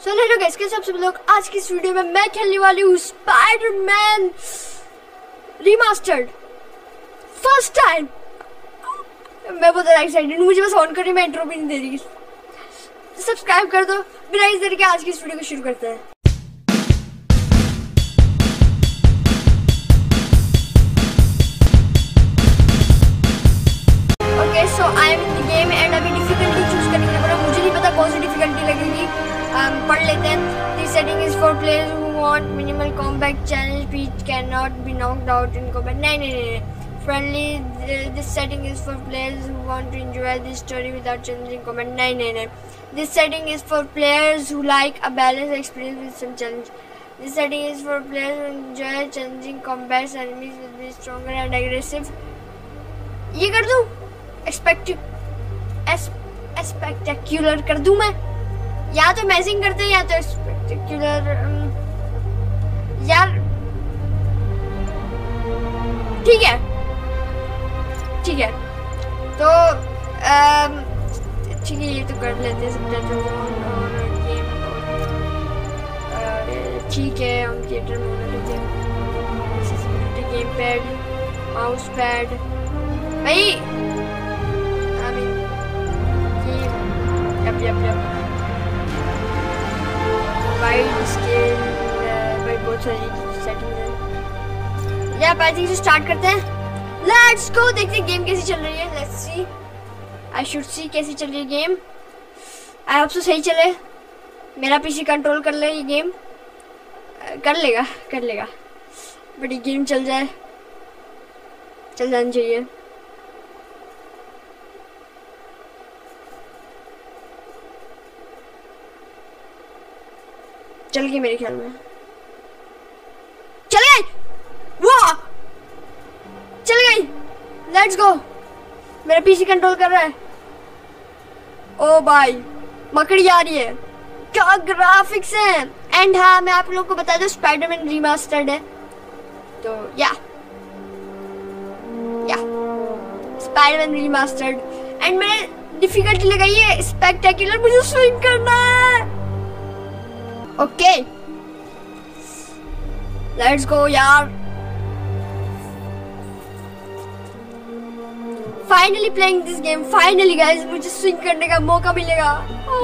So hello guys, कैसे आप सब लोग। आज की इस वीडियो में मैं खेलने वाली हूँ स्पाइडरमैन रिमास्टर्ड फर्स्ट टाइम। मैं बहुत ज़्यादा एक्साइटेड हूँ, मुझे बस ऑन करने में इंट्रो भी नहीं दे रही। सब्सक्राइब कर दो। बिना इस देर के आज की इस वीडियो को शुरू करते हैं। Okay so I am in the game and अभी डिफिकल्टी चूज करने के लिए मुझे नहीं पता कौन सी डिफिकल्टी लगेगी। पढ़ लेते हैं। This setting is for players who want minimal combat challenge which can not be knocked out in combat. नहीं friendly. This setting is for players who want to enjoy this story without challenging combat. नहीं this setting is for players who like a balance experience with some challenge. This setting is for players who enjoy challenging combats enemies will be stronger and aggressive. ये कर दूं? Spectacular कर दूं मैं? या तो amazing करते हैं या तो स्पेक्टेक्युलर। यार ठीक है तो ठीक है, ये तो कर लेते हैं सबटाइटल और गेम। ठीक है, हम थिएटर मोड लेते हैं। Accessibility, game pad, mouse pad. भाई यप वाइड स्केल, भाई बहुत सारी सेटिंग है। या पैचिंग से स्टार्ट करते हैं। लेट्स गो, देखते हैं गेम कैसी चल रही है। Let's see, I should see कैसी चल रही है गेम। आई होप सो सही चले, मेरा पीसी कंट्रोल कर ले ये गेम। कर लेगा बट ये गेम चल जानी चाहिए। चल गई मेरे ख्याल में, चल गई वो, चल गई। लेट्स गो, मेरा पीसी कंट्रोल कर रहा है। ओ भाई मकड़ी आ रही है, क्या ग्राफिक्स हैं। एंड हाँ, मैं आप लोगों को बता दूं स्पाइडरमैन रिमास्टर्ड है, तो या स्पाइडरमैन रिमास्टर्ड। एंड मैंने डिफिकल्टी लगाई है स्पेक्टेक्युलर, मुझे स्विंग करना है। ओके लेट्स गो यार। Finally playing this game, finally guys, मुझे स्विंग करने का मौका मिलेगा।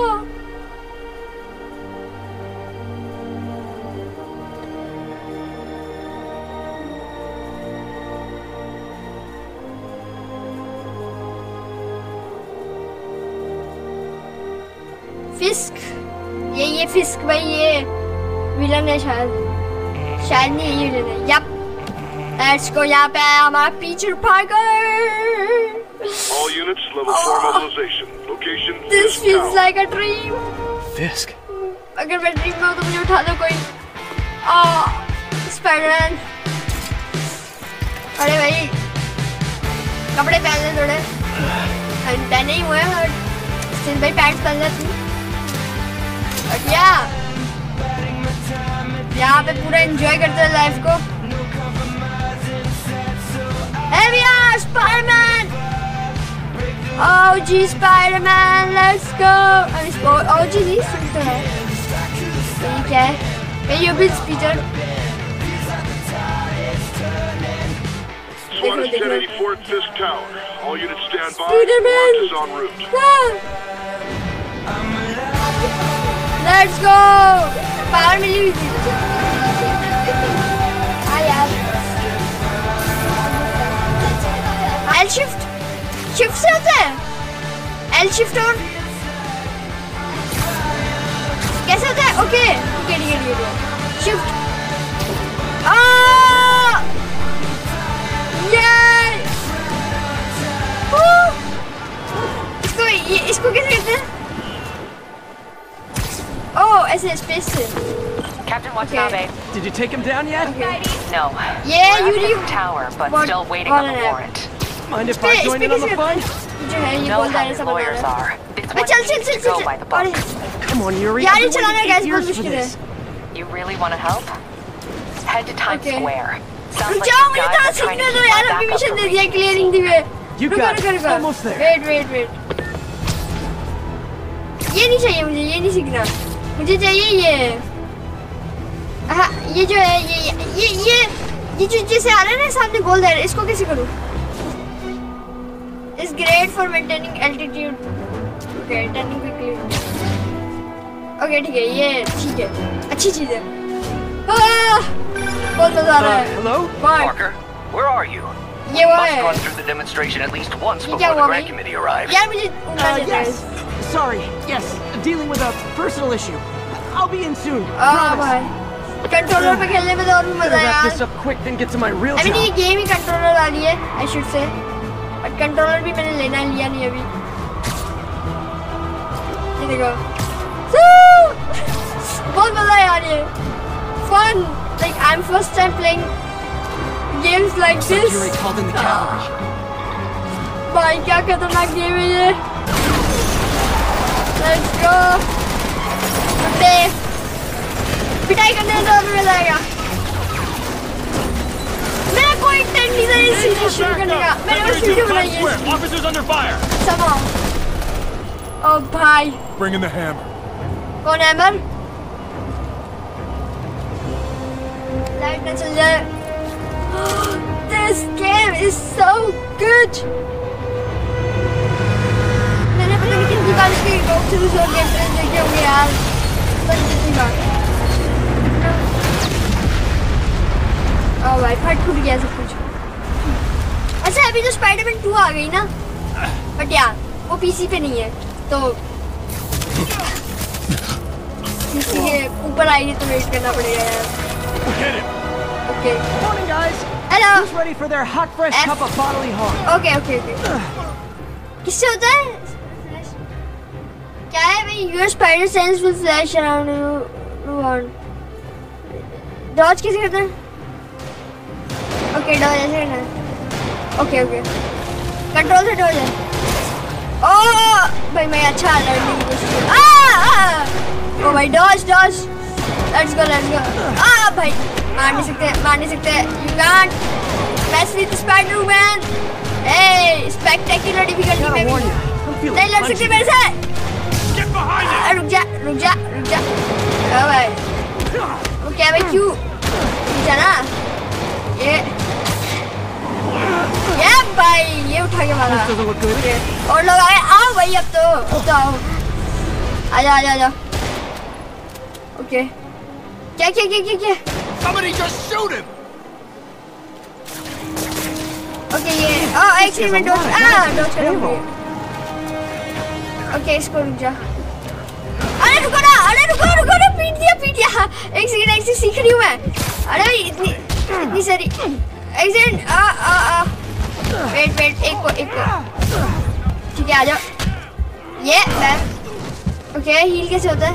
फिस्क, ये फिस्क भाई, ये विलन है शायद नहीं, ये विलन है। Yup, let's go. यहाँ पे हमारा Peter Parker. All units level 4 mobilization. Location This feels like a dream. Fisk. अगर मैं ड्रीम में हूँ तो मुझे उठा दो कोई। स्पाइडरमैन। अरे भाई कपड़े पहन ले थोड़े, पहने ही हुए हैं सिर्फ भाई, पैंट्स पहन ले तू। यहाँ पे पूरा एंजॉय करते हैं लाइफ को। Spiderman, OG Spiderman, let's go. OG नहीं सुनते हैं, ठीक है। You will Peter. SWAT 1084th Fisk Tower. All units stand by. Spider-Man. Launch is en route. Let's go. Power मिली हुई थी। हाँ यार, एल शिफ्ट से होता है। एल शिफ्ट और कैसे होता है? Okay shift. इसको कैसे कहते हैं? Oh, ऐसे स्पेस से। Captain Watanabe. Did you take him down yet? Okay. No. Yeah, you We're need at the tower, but still waiting on the warrant. Mind if I join in on the fun? जो है ये Know बोल how रहा है the सब lawyers बता are. This रहा है। one needs to go by the book. Come on, Yuri. यार ये I've been चलाना waiting guys 8 बहुत years for मुश्किल है। this. You really want to help? Head to Times Okay. Square. Sounds रुक like जाओ, these मुझे guys थोड़ा are trying सीखने to दो keep यार, our अभी backup मिशन for दे दिया weeks. क्लियरिंग दी है। You got it. Almost there. Wait ये नहीं चाहिए मुझे, ये नहीं सीखना। मुझे चाहिए ये। हाँ ये जो है ये जो जैसे आ रहा है ना सामने गोल दे, इसको कैसे करूँ? It's great for maintaining altitude. Okay, turning quickly. Okay ठीक है, ये ठीक है, अच्छी चीज है। बहुत मजा आ रहा है। Hello? Parker, where are you? ये वो Must है। run through the demonstration at least once ये before क्या the हुआ grant भाई? committee arrives. यार मुझे उड़ना चाहिए था। Yes. Sorry. Yes. Dealing with a personal issue. I'll be in soon. भाई कंट्रोलर पे खेलने में तो और भी मजा Better है wrap यार। this up quick, then get to my real I mean ये job. गेम ही कंट्रोलर वाली है, I should say. But controller भी मैंने लेना लिया नहीं अभी। ये देखो। बहुत मजा है यार ये। Fun. Like I'm first time playing games like Looks like this. Yuri called in the cavalry. भाई क्या खतरनाक गेम है ये। Let's go. पिटाई करने में तो मिल जाएगा। मेरा कोई इंटेंट नहीं था इस सीरीज शुरू करने का। मैंने बस वीडियो बनाई है। Officers under fire. समझो। ओ भाई। Bring in the hammer. कौन है अमर? लाइट ना चल जाए। This game is so good. मैंने पता नहीं कितनी बार इसके रोक से दूसरे गेम प्ले देखे होंगे यार। पता नहीं कितनी बार। ओ भाई फट फूट गया सब कुछ। अच्छा अभी जो स्पाइडरमैन 2 आ गई ना, बट यार वो पीसी पे नहीं है तो पीसी के ऊपर आएगी तो वेट करना पड़ेगा यार। Okay Morning, guys. Hello. Who's ready for their hot, fresh F. cup of bodily harm? Okay okay okay किससे होता है? क्या है भाई? Your spider sense will flash around you. Dodge कैसे करते हैं? ओके डॉज ऐसे करना है। ओके ओके कंट्रोल से डॉज है। ओह भाई मैं अच्छा लड़ने की कोशिश कर। ओ भाई डॉज डॉज। लेट्स गो भाई मार नहीं सकते you can't match with Spiderman. A spectacular difficulty में भी नहीं लड़ सकते मेरे से। Get behind it. रुक जा ओ भाई वो क्या भाई क्यों रुक जा ना। ये भाई ये उठा के मारा। This doesn't look good. और लोग आए आओ भाई अब तो आओ आजा ओके क्या Somebody just shoot him. Okay ये एक सेकंड में डॉज करो। ओके इसको रुक जा। अरे रुको ना पीट दिया। एक सेकंड सीख रही हूँ मैं। अरे भाई इतनी सारी एक सेकंड वेट एक को ठीक है आ जाओ। ये ओके हील कैसे होता है?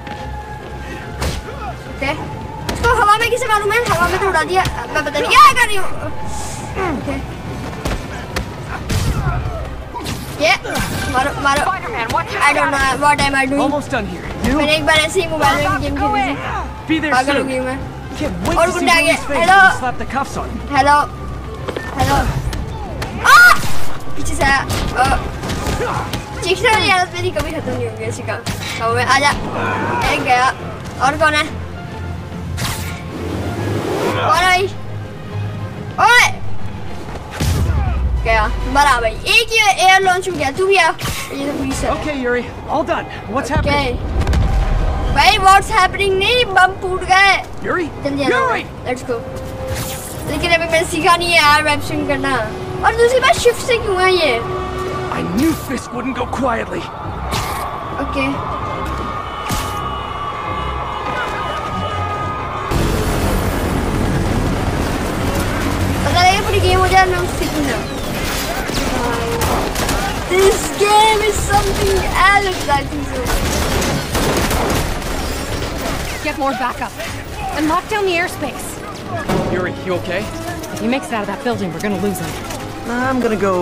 ओके इसको हवा में कैसे मारूं मैं? हवा में तो उड़ा दिया। मैं पता नहीं क्या कर रही हूँ। ओके ये मारो Spider-Man, watch your I don't know what am I doing. Almost done here. You? मैंने एक बार ऐसे ही मोबाइल में गेम खेली थी। Be there पागल हो गई soon. मैं। Can't wait और to see गुंडा आ गया। Billy's face Hello. when you slap the cuffs on him. Hello पीछे से आया। चीखने वाली हालत मेरी कभी खत्म नहीं होगी ऐसी काम। तो मैं आजा एक गया। और कौन है? कौन है? ओए गया मरा भाई। एक ही एयर लॉन्च हो गया। तू भी आ। ये तो पुलिस है। Okay, Yuri. All done. What's happening? Okay. भाई व्हाट्स हैपनिंग नहीं बम फूट गए। Yuri? जल्दी आना। Yuri! Let's go. लेकिन अभी मैंने सीखा नहीं है यार वेब स्ट्रीम करना। और दूसरी बात शिफ्ट से क्यों है ये? I knew Fisk wouldn't go quietly. Okay पता लगे पूरी गेम हो जाए मैं उससे सीखूंगा। This game is something else I think so. Get more backup. And lock down the airspace. Yuri, you okay? If he makes it out of that building, we're gonna lose him. I'm gonna go,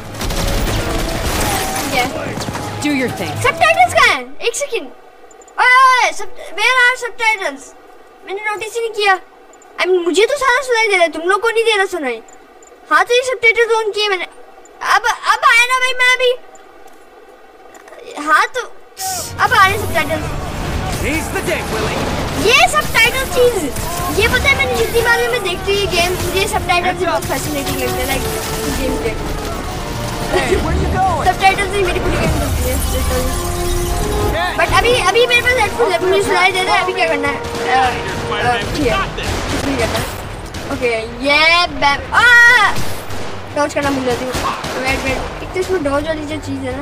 Do your thing. Subtitles कहाँ हैं? एक second. ओए where are subtitles? मैंने notice ही नहीं किया। I mean, मुझे तो सारा सुनाई दे रहा है, तुम लोग को नहीं दे रहा सुनाई। हाँ तो ये सबटाइटल्स ऑन किए मैंने। अब आया ना भाई मैं अभी। हाँ तो अब आ रहे subtitles. Seize the day, Willie. ये सबटाइटल चीज, ये पता है मैंने जितनी बार मैं देखती हूँ ये गेम, मुझे सबटाइटल से बहुत फैसिनेटिंग लगता है, लाइक गेम के Hey, where you going? Subtitle से मेरी पूरी गेम लगती है। बट अभी मेरे पास हेडफोन है, मुझे सुनाई दे रहा है। अभी क्या करना है? ठीक है, कुछ नहीं करना। ओके, ये बैम डॉज करना भूल जाती हूँ। वेट एक तो इसमें डॉज वाली जो चीज़ है ना,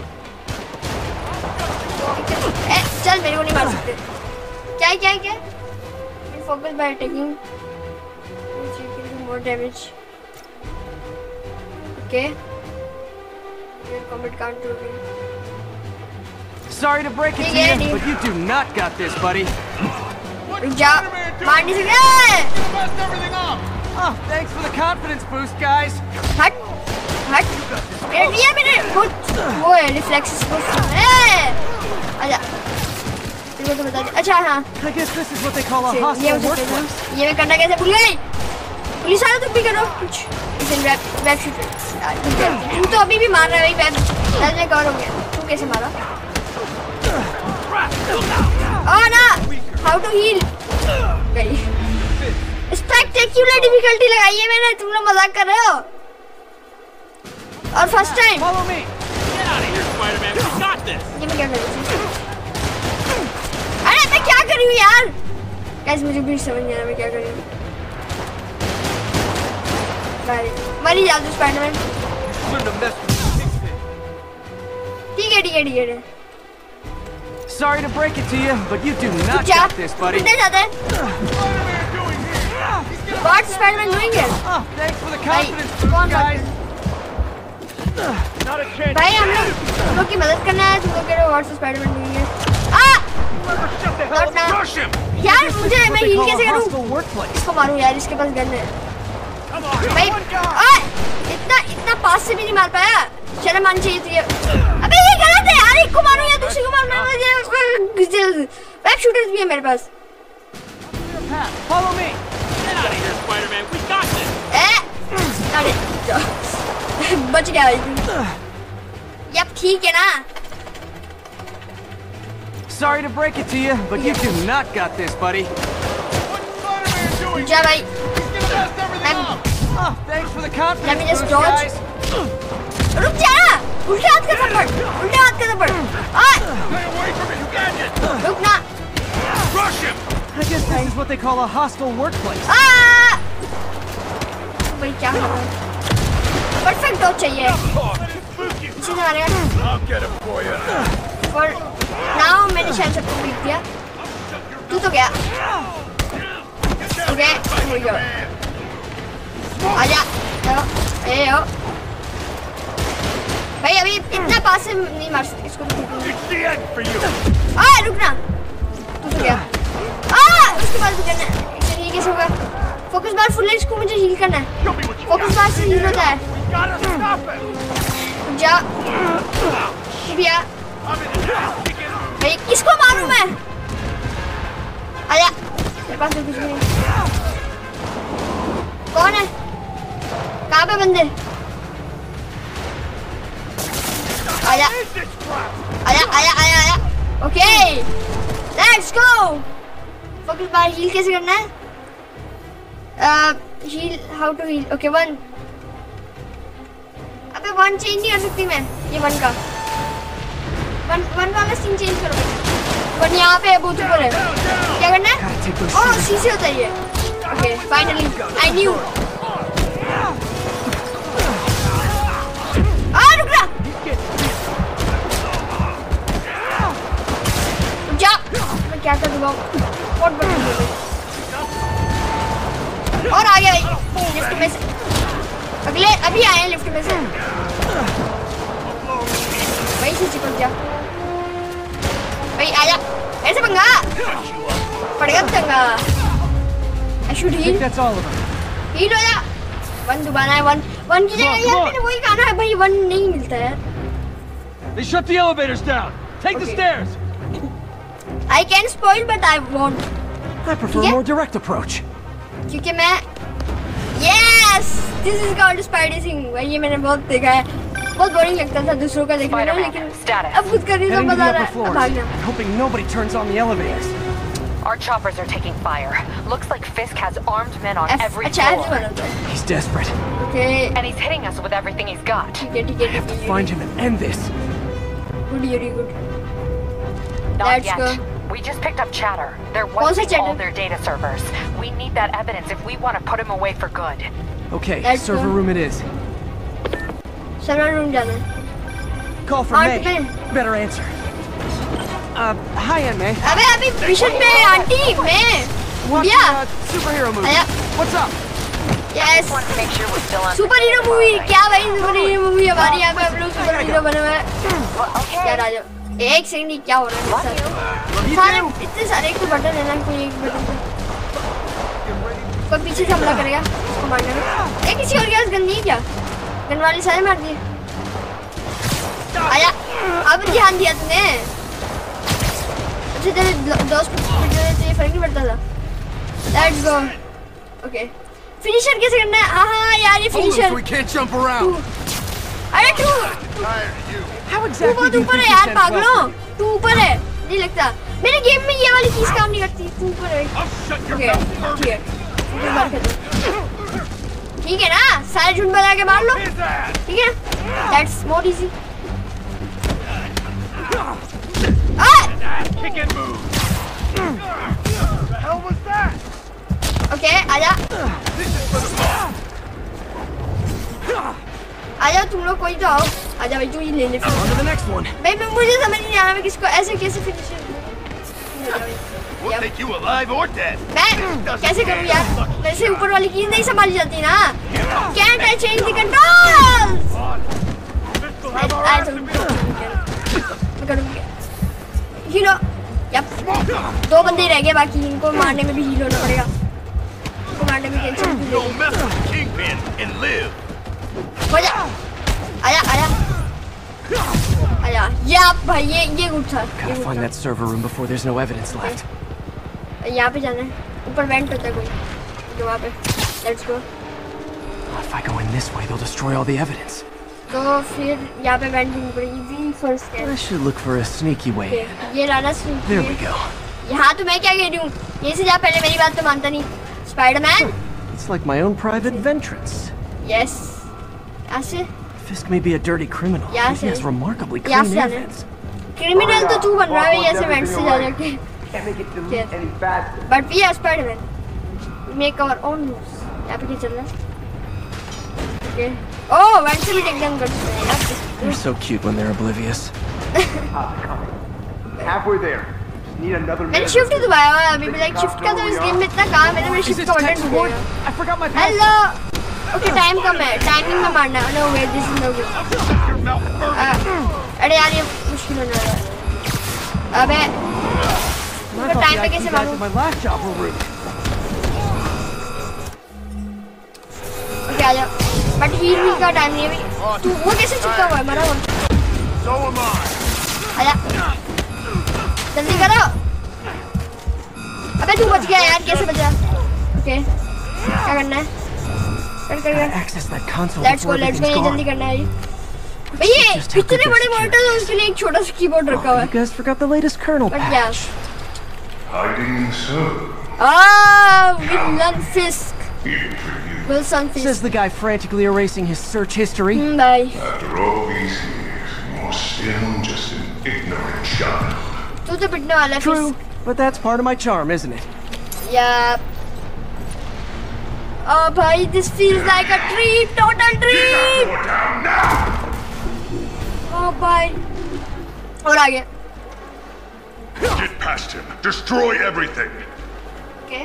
चल मेरे को नहीं मार सकते। क्या focus by attacking more damage. Okay, combat counter. Sorry to break it to you, but you do not got this, buddy. रुक जा, मार नहीं सकते। Oh, thanks for the confidence boost, guys. हट ये मेरे वो है रिफ्लेक्सेस को। आजा, तेरे को तो बता दे। अच्छा हाँ, I guess this is what they call a ये hostile हो सकता workplace. है। ये मैं करना कैसे भूल गई? पुलिस वाले तुम भी करो कुछ। इसे वेब शूटर। तू तो अभी भी मार रहा है भाई, वेब में कवर हो गया। तू कैसे मारा? ओह ना, हाउ टू हील गई। स्पेक्टेक्युलर डिफिकल्टी लगाई है मैंने, तुम लोग मजाक कर रहे हो? और first time Follow me. Get out of here, Spider-Man. We got this. ये मैं क्या कर रही थी? अरे मैं क्या कर रही हूँ यार? गाइस मुझे भी समझ नहीं आ रहा मैं क्या कर रही हूँ। मरी जा तू स्पाइडरमैन। ठीक है। Sorry to break it to you, but you do not क्या? got this, buddy. कितने जाते हैं? What Spider-Man doing here? Oh, thanks for the भाई confidence कौन boost, बात guys. Not a chance. भाई हम लोग की मदद करना है, तुम लोग कह रहे हो what's Spiderman doing here? Rush him. यार मुझे मैं They हील call कैसे a करूं? hostile workplace. इसको मारूं यार, इसके पास गन है। Come on. भाई इतना पास से भी नहीं मार पाया, शर्म आनी चाहिए तुझे। अबे ये गलत है यार, एक को मारूं या दूसरे को मारूं? वेब शूटर्स भी है मेरे पास। Follow me. Get out of here, Spider-Man. We got this. अरे बच गया भाई। यप ठीक है ना? Sorry to break it to you, but you do not got this, buddy. What's Spider-Man doing? जा भाई। He's gonna mess everything up. Oh, thanks for the Let me confidence just boost, dodge. guys. रुक जा, उल्टे हाथ का थप्पड़। Stay away from it, you gadget. रुक ना। Rush him. I guess this is what they call a hostile workplace. भाई क्या हो रहा है? परफेक्ट डॉज चाहिए। इसी से मारेगा ना? I'll get him for you. और नाउ मैंने शायद सबको पीट दिया। तू तो गया। ओके, हो गया। आजा, आओ। भाई अभी इतना पास से नहीं मार सकते इसको। It's the end for you. रुकना। तू तो गया। उसके बाद भी करना है। ये कैसे होगा? फोकस बार फुल है, इसको मुझे हील करना है। Show me what you focus bar से हील होता है। We gotta stop it. जा। भैया। भाई किसको मारूं मैं? आजा। मेरे पास तो कुछ भी नहीं। कौन है? कहाँ पे बंदे? आजा। Okay, let's go. Focus bar heal कैसे करना है? Heal, how to heal? Okay 1। अबे 1 चेंज नहीं कर सकती मैं, ये 1 का 1 वाला सीन चेंज करो। 1 यहाँ पे है, बहुत ऊपर है। क्या करना है? ओह सी से होता है ये। Okay finally I knew. रुक जा। मैं क्या कर दूंगा? बहुत बड़ी हो गई। और आ गया लिफ्ट में से। अगले अभी आए हैं लिफ्ट में से। वहीं से चिपक जा भाई, आजा। ऐसे पंगा पड़ेगा पंगा। I should heal. That's all of them. Heal हो जा। 1 दोबारा है। 1 की जगह यार मैंने वही कहा है भाई, 1 नहीं मिलता है। They shut the elevators down. Take the stairs. I can spoil but I won't. I prefer a more direct approach. क्योंकि मैं Yes! This is called Spidey thing. भाई ये मैंने बहुत देखा है। बहुत बोरिंग लगता था दूसरों का देखने में, Spider-Man, लेकिन status. अब खुद करने का Heading to मजा the आ रहा upper है। floors, भागना। hoping nobody turns on the elevators. Our choppers are taking fire. Looks like Fisk has armed men on every अच्छा ऐसे floor. बना था। He's desperate. Okay And he's hitting us with everything he's got. ठीक है ठीक है I have to ठीक find है। him and end this. Good very good। Not Let's yet. go. We just picked up chatter. They're Kaun sa wiping all chatter? their data servers. We need that evidence if we want to put him away for good. Okay, Let's server go. room it is. Server room जाना है। Call from Aunt May. May. Better answer. Hi, Aunt May. अबे अभी mission पे aunty मैं Watching Yeah. a superhero movie. आया What's up? Yes Want to make sure we're still on. Superhero movie क्या भाई super hero movie हमारे यहाँ पे हम लोग सुपर हीरो बने हुए हैं Well, okay. यार आ जाओ एक सेकंड क्या हो रहा है मेरे साथ You सारे too. इतने सारे एक तो बटन है ना कोई एक बटन पे कोई पीछे से हमला करेगा उसको मारने में एक किसी और के पास गन नहीं है क्या गन वाले सारे मार दिए आया अब ध्यान दिया तूने अच्छा तेरे दोस्त को फर्क नहीं पड़ता था लेट्स गो ओके फिनिशर कैसे करना है हाँ यार ये finisher we can't jump around. अरे तू How तू exactly बहुत do you ऊपर think है he यार sends पागलो weapons? तू ऊपर है नहीं लगता मेरे गेम में ये वाली चीज काम नहीं करती तू ऊपर है ओके ठीक है मार के दो ठीक है ना सारे झुंड बजा के मार लो ठीक है that's more easy Kick and move. The hell was that? Okay आजा आजा तुम लोग कोई तो आओ आजा भाई तू ही ले ले On to the next one. भाई मैं मुझे समझ नहीं आ रहा मैं किसको ऐसे कैसे finisher We'll take you alive or dead. मैं कैसे करूँ यार मेरे से ऊपर वाली कीज नहीं संभाली जाती ना Can't I change the controls? मैं करूँगी हीलो यप दो बंदे रह गए बाकी इनको मारने में भी हील होना पड़ेगा इनको मारने में टेंशन भी Go नहीं mess with Kingpin and live. हो जा आया आया आया यप भाई ये गुड था Gotta find that server room before there's no evidence left. यहाँ पे जाना है ऊपर वेंट होता है कोई तो वहाँ पे let's go If I go in this way, they'll destroy all the evidence. तो फिर यहाँ पे वेंट ढूंढ पड़ेगी we first I should look for a sneaky way in. ये लाना There we go. यहाँ तो मैं क्या कह रही हूँ यहीं से जा पहले मेरी बात तो मानता नहीं Spiderman It's like my own private ventrance. Yes ऐसे Fisk may be a dirty criminal, Yeah, but he has see. remarkably Yeah, clean see. evidence. Criminal तो तू बन रहा है ऐसे वेंट से जा जाके but we are Spiderman make our own moves यहाँ पे क्या चल रहा है ओके ओह वेंट से भी टेक डाउन कर सकते हैं यार They're so cute when they're oblivious. Halfway there. Need another मैंने शिफ्ट दबाया हुआ है अभी भी लाइक शिफ्ट का तो इस गेम में इतना काम है ना मेरे Is शिफ्ट this का tech बटन support? ढूंढेगा I forgot my password. Hello okay time कम है टाइमिंग में मारना no way this is no good अरे यार ये मुश्किल होने वाला है अबे I तो thought टाइम the पे IT कैसे guys मारूं at my last job were rude. Okay आ जा बट हील का टाइम नहीं है अभी तू वो कैसे चिपका हुआ है मरा हुआ So am I. आ जा जल्दी करो अबे तू बच गया यार कैसे बचा ओके क्या करना है कर Gotta access that console let's before go ये everything's जल्दी gone. करना है भैया Just how इतने good बड़े their मॉनिटर है उसके लिए एक छोटा सा कीबोर्ड रखा हुआ You है guys forgot the latest kernel but क्या patch. Hiding in the server. Villain Fisk Wilson Says Fisk the guy frantically erasing his search history. भाई After all these years, you're still just an ignorant child. तू तो पिटने वाला है True, but that's part of my charm, isn't it? Yeah. Oh, boy, this feels like a dream, total dream. Go down now! Oh, boy. और आगे. Get past him. Destroy everything. Okay.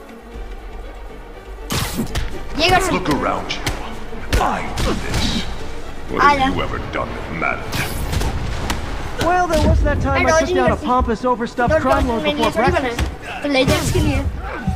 ये कर सकते. Look around you. I did this. What Ala. have you ever done that mattered? Well, there was that time I took dodging down a mercy. pompous, overstuffed Don't crime dodge lord मेरे लिए before थोड़ी बना breakfast. है. तो legends के लिए.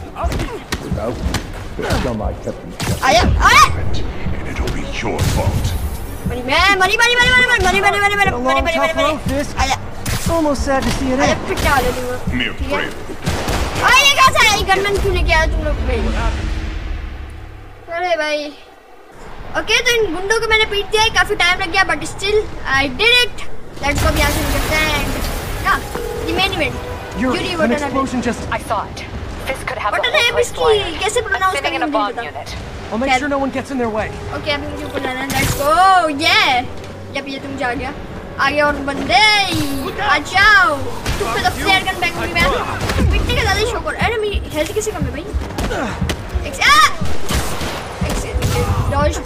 Scum I kept in check. आया. आया. And it'll be your fault. मरी मरी Tough Fisk. आया. It's almost sad to see it आया end. पिटने वाले तुम लोग. Mere ठीक है. prey. आया ये कहाँ से आया? गनमैन क्यों लेके आया तुम लोग भाई? अरे भाई. ओके तो इन गुंडों को मैंने पीट दिया है, काफी टाइम लग गया but still I did it. Let's go यहाँ से निकलते हैं एंड या the main event. Yuri, an explosion just... I saw it. Fisk could have the button whole है place इसकी, wired. कैसे I'm प्रोनाउंस sitting करेंगे in a मुझे bomb नहीं unit. I'll make sure no one gets in their way. पता। Okay अभी मुझे ऊपर जाना है, लेट्स गो। ये तुम जा गया आगे और बंदे आ जाओ। तुम पे तो फ्लेयर गन बैक में पिटने का ज्यादा शौक। अरे मेरी हेल्थ किसी कम है भाई। डॉज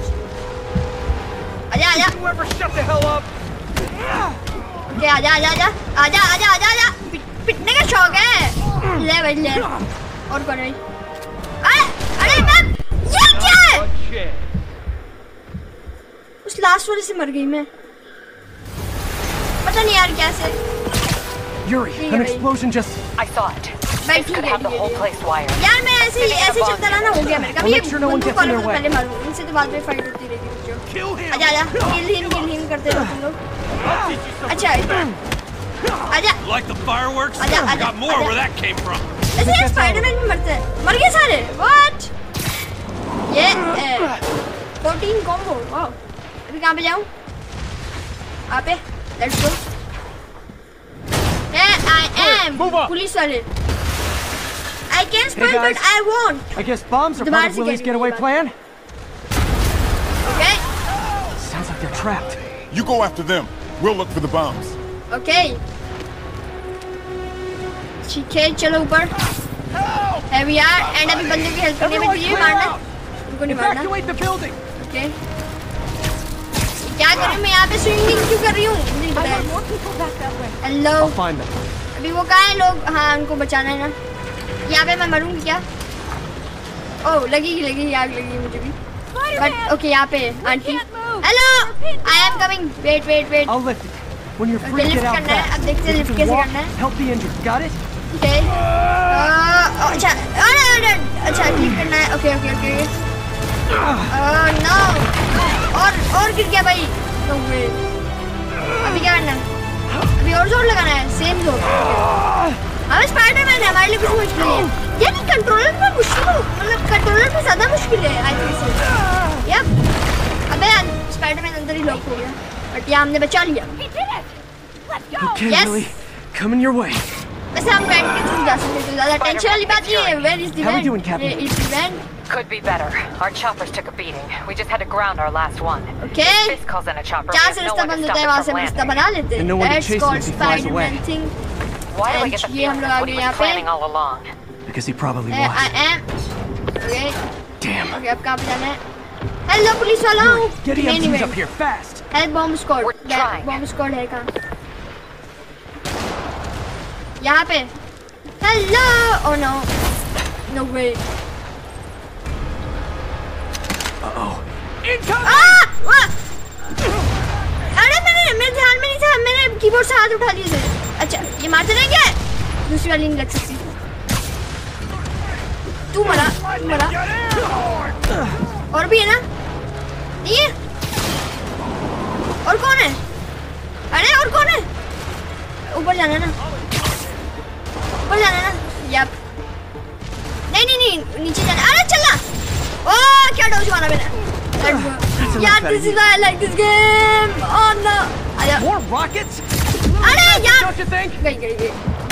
आजा Whoever shut the hell up! Okay आजा पिटने का शौक है। ले भाई ले। और कौन है भाई? अरे मैम ये क्या है? Oh shit! उस लास्ट वाले से मर गई मैं, पता नहीं यार कैसे। Yuri, an explosion just... I saw it. भाई Fisk ठीक could है have the whole place wired. यार मैं ऐसे चलता रहा ना, हो गया मेरे का। I'll make sure no one gets in their way. पहले मारूं, इनसे तो बाद में फाइट होती रहेगी। Kill him! आजा किल हिम करते रहो तुम लोग। अच्छा आजा Like the fireworks? आजा Got more where that came from. ऐसे स्पाइडरमैन भी मरते हैं, मर गए सारे। व्हाट ये 14 कॉम्बो। वाओ अभी कहाँ पे जाऊँ? आप पे let's go. I am police वाले। I can spy but I won't. I guess bombs are part of Willie's getaway plan? Okay. Sounds like they're trapped. You go after them. We'll look for the bombs. Okay. ठीक है चलो ऊपर। Here we are. And अभी बंदों की help करने में चाहिए, मारना उनको नहीं मारना। Evacuate the building. Okay. क्या करूँ मैं यहाँ पे स्विमिंग क्यों कर रही हूँ? नहीं पता है। Hello. I'll find them. अभी वो कहाँ है लोग? हाँ उनको बचाना है ना। यहाँ पे मैं मरूंगी क्या? ओह लगेगी आग लगेगी मुझे भी। बट ओके यहाँ पे aunty. Hello I am coming. Wait I'll lift it. When you're free, lift get out करना है। fast. अब देखते हैं If लिफ्ट you कैसे can walk, करना है। help the injured. Got it? ठीक है। अच्छा अच्छा क्लिक करना है। ओके नो और गिर गया भाई। No way. अभी क्या करना है? अभी और जोर लगाना है, सेम जोर। हमें स्पाइडरमैन है, हमारे लिए कुछ मुश्किल नहीं है। यार कंट्रोलर में मुश्किल हो, मतलब कंट्रोलर में ज्यादा मुश्किल है आई थिंक सो। यप अबे स्पाइडरमैन अंदर ही लॉक हो गया बट ये हमने बचा लिया। Okay, Yes. Willie. Coming your way. वैसे हम वैन के थ्रू जा सकते हैं, ज्यादा टेंशन वाली बात नहीं है। Where is the How we van? doing, Captain? ये is the van. Could be better. Our choppers took a beating. We just had to ground our last one. Okay. If Fisk calls in a chopper, जहाँ there's से no रास्ता one to बंद stop होता है it वहाँ से from रास्ता landing. बना लेते हैं। And no one to That's chase him called if he flies away. Spider-Man thing. Why do I And get the ये हम feeling लोग that's आ what he गए was यहाँ पे। planning all along? Because he probably I was. am. Okay. Damn. Okay अब कहाँ पे जाना है? Hello पुलिस वालों। Get Main EMTs event. up here, fast. Help bomb squad. We're trying. Bomb squad है कहाँ? यहाँ पे। Hello. Oh no. No way. Uh-oh. अरे मेरे ध्यान में नहीं था, मैंने कीबोर्ड से हाथ उठा लिए थे। अच्छा ये मारते रहेंगे, दूसरी वाली नहीं लग सकती। तू मरा। और भी है ना? ये और कौन है? अरे और कौन है? ऊपर जाना ना, ऊपर जाना ना। यप नहीं नीचे जाना। अरे चलना। ओह क्या डोज मारा मैंने। यार this is I like this game. Oh no. More rockets? अरे यार Don't you think? गई।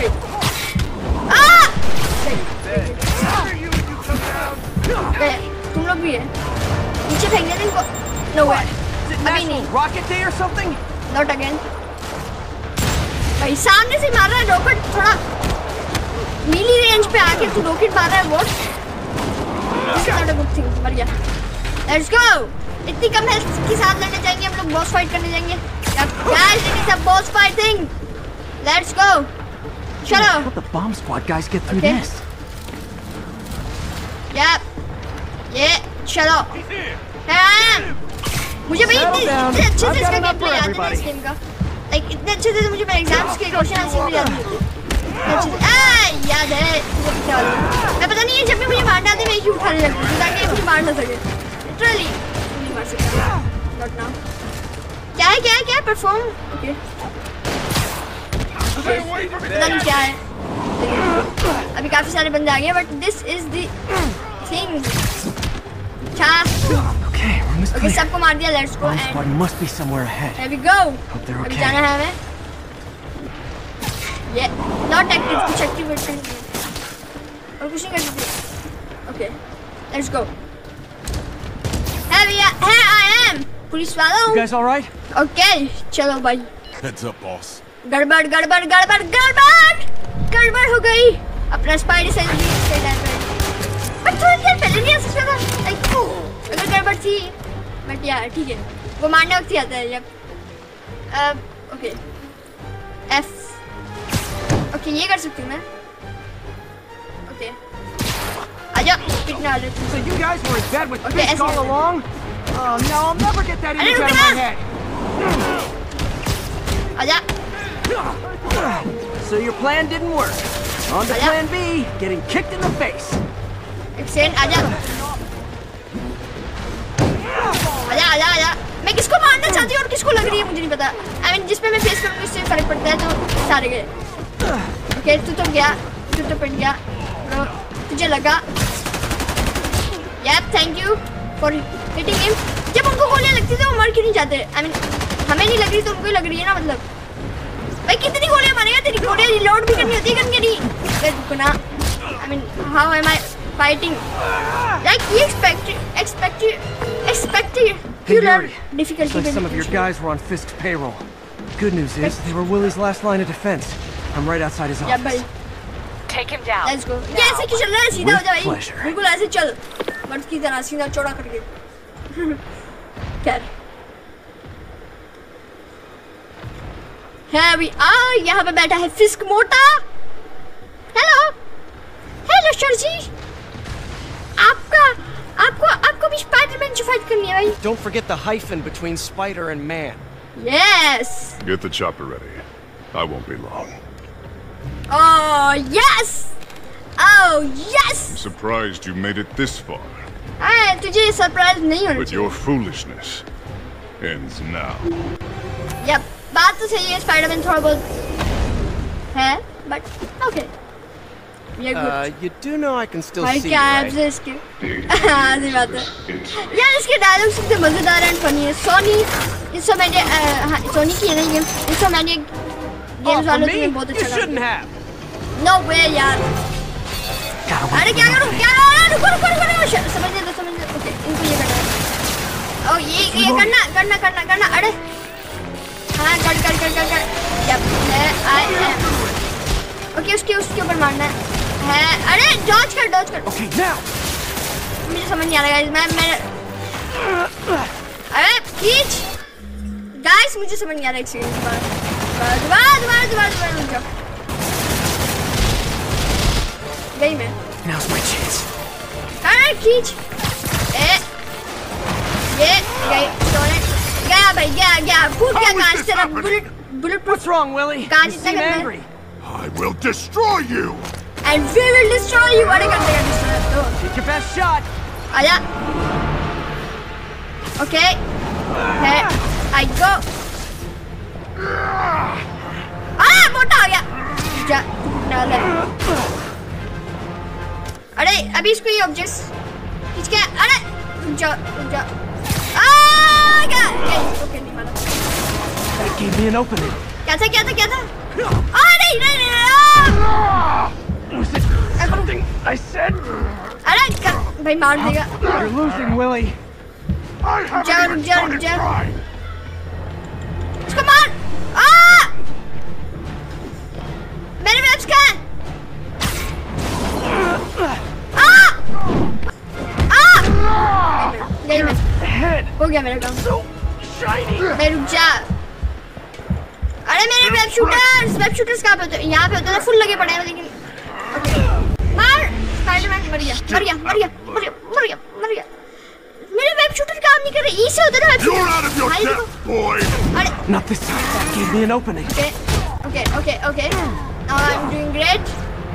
गए तुम लोग भी है, नीचे फेंक देना इनको। नो वे Is it अभी National नहीं। Rocket Day or something? Not again. भाई सामने से मार रहा है रॉकेट, थोड़ा मीली रेंज पे आके तू रॉकेट मार रहा है। What this is not a good thing. मर गया। Let's go. इतनी कम हेल्थ के साथ लड़ने जाएंगे हम लोग, बॉस फाइट करने जाएंगे। Guys it is a boss fighting. Let's go चलो। How the bomb squad guys get through Okay. this? Yep. ये चलो। मुझे भाई इतने अच्छे से इसका गेम प्ले याद है इस गेम का। लाइक इतने अच्छे से मुझे मेरे एग्जाम्स के क्वेश्चन आंसर भी याद है। याद है मैं पता नहीं है, जब भी मुझे मारना आती है मैं एक ही उठाने लगती हूँ ताकि मुझे मार ना सके। लिटरली नहीं मार सकता। Not now. क्या है परफॉर्म। ओके पता नहीं क्या है। अभी काफी सारे बंदे आ गए but this is the thing. क्या Okay, we're in this okay clear. सबको मार दिया, let's go Bomb and squad must be somewhere ahead. here we go. Hope they're अभी okay. जाना है हमें। ये नॉट एक्टिव, कुछ एक्टिवेट करनी है और कुछ नहीं कर सकते। Okay let's go. Here I am, police वालों। You guys all right? Okay चलो भाई। Heads up, boss. गड़बड़ गड़बड़ गड़बड़ गड़बड़ गड़बड़ हो गई। अपना स्पाइडर सेंस भी सही टाइम पे, बट थोड़ी देर पहले नहीं आ सकता था। लाइक अगर गड़बड़ थी, बट यार ठीक है, वो मारने वक्त ही आता है। जब ओके एफ, ओके ये कर सकती हूँ मैं। ओके आजा, पिटने वाले। So you guys were in bed with Okay, Fisk all ऐसे- along? Oh no, I'll never get that image out of my head. आजा। So your plan didn't work. On to Aja. plan B, getting kicked in the face. एक second आजा। आजा आजा आजा। मैं किसको मारना चाहती हूँ और किसको लग रही है मुझे नहीं पता। I mean, जिस पे मैं फेस करूँगी उससे फर्क पड़ता है, तो सारे गए। ओके तू तो गया, तू तो पिट गया, तुझे लगा। Yup thank you for hitting him. जब उनको गोलियां लगती है तो वो मर क्यों नहीं जाते? I mean, हमें नहीं लग रही तो उनको ही लग रही है ना, मतलब भाई कितनी गोलियां मारेगा? तेरी गोलियां रिलोड भी करनी होती है, करनी नहीं? अरे रुको ना। I mean, how am I fighting? Like you expected Hey, you learn Yuri. Looks difficulty. like some of your guys were on Fisk's payroll. Good news is they were Willie's last line of defense. I'm right outside his Yeah, office. buddy. Take him down. Let's go. ये ऐसे क्यों चल रहा है? सीधा हो जा With भाई। pleasure. बिल्कुल ऐसे चल, मर्द की तरह सीधा चौड़ा करके। खैर है अभी यहाँ पे बैठा है फिस्क मोटा। हेलो सर जी, आपको भी स्पाइडरमैन से फाइट करनी है भाई? Don't forget the hyphen between spider and man. Yes. Get the chopper ready. I won't be long. Oh yes, oh yes. I'm surprised you made it this far, तुझे surprise नहीं होना but your foolishness ends now. चाहिए। Yup बात तो सही है, Spiderman थोड़ा बहुत है, बट ओके ये good. You do know I can still भाई see क्या you, एब्स right? है इसके? हाँ सही बात है यार, इसके डायलॉग कितने मजेदार एंड फनी है। सोनी की है ना game, Insomniac Oh, games for वालों me? ने बहुत You अच्छा shouldn't लगा। have. नो वे यार। Gotta wait अरे for क्या the करूँ update. क्या करूँ? रुको समझने दो। ओके इनको ये करना है। ओ ये करना। अरे हाँ कर। यप है आई एम। ओके उसके ऊपर मारना है। अरे डॉज कर। Okay, now. मुझे समझ नहीं आ रहा है। मैं अरे खींच गाइस, मुझे समझ नहीं आ रहा है। एक सेकंड दोबारा रुक जाओ। गई मैं। Now's my chance. अरे खींच। ये गया भाई, गया फूट गया कांच तेरा। Bullet What's wrong, Willie? Can't You you seem think of it? angry. I will destroy you! and we will destroy you। अरे कर देगा destroy। Take your best shot. आजा। ओके है आई गो। मोटा आ गया। जा डाल। अरे अभी इसको ये ऑब्जेक्ट्स खींच के। अरे रुक जा। ओके नहीं मारा। That gave me an opening. क्या था? नहीं। Was it something I said? अरे भाई मार देगा। You're losing, Willie. I haven't even started trying. इसको मार। मेरे वेब्स कहाँ हैं? गई मैं। Head हो गया मेरा काम। so shiny. मैं रुक जा। अरे मेरे वेब शूटर्स कहाँ पे होते हैं? यहाँ पे होते हैं, फुल लगे पड़े हैं लेकिन। ओके मार। स्पाइडरमैन मर गया। मेरे वेब शूटर काम नहीं कर रहे। ई से होता है ना web You're out of your shooter. depth, boy! अरे Not this time. That gave me an opening. Okay. Now I'm doing great.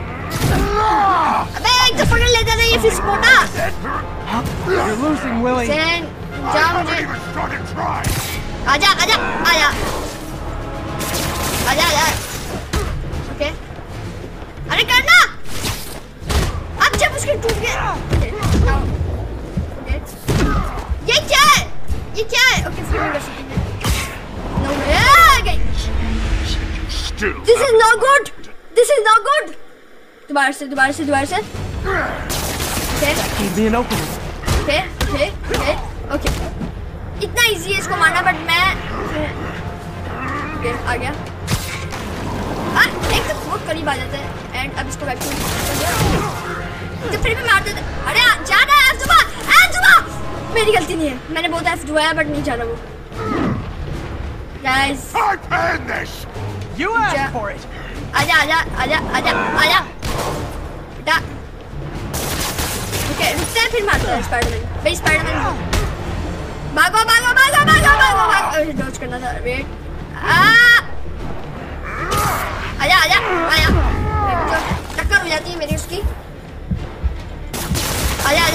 अबे एक तो पकड़ लेता था ये फिश मोटा। You're losing, Willie. सेन जा I मुझे। haven't even started trying. आजा। ओके अरे करना। अब जब उसके टूट गया। ओके ये क्या ये क्या है? ओके फिर मैं कर सकती हूँ। No way! गई। This is not good. This is not good. दोबारा से। Okay. Gave me an opening. Okay. इतना इजी है इसको मारना, बट मैं आ गया। एक तो बहुत करीब आ जाते हैं एंड अब इसको बैक तो फिर भी मार देते। अरे जाना है F2। मेरी गलती नहीं है, मैंने बहुत F दबाया बट नहीं जा रहा वो। Guys, You asked for it. आजा बेटा। ओके रुकते हैं फिर मारते हैं स्पाइडरमैन। भाई स्पाइडरमैन भागो। डॉज करना था। वेट आजा टक्कर हो जाती है मेरी उसकी। आजा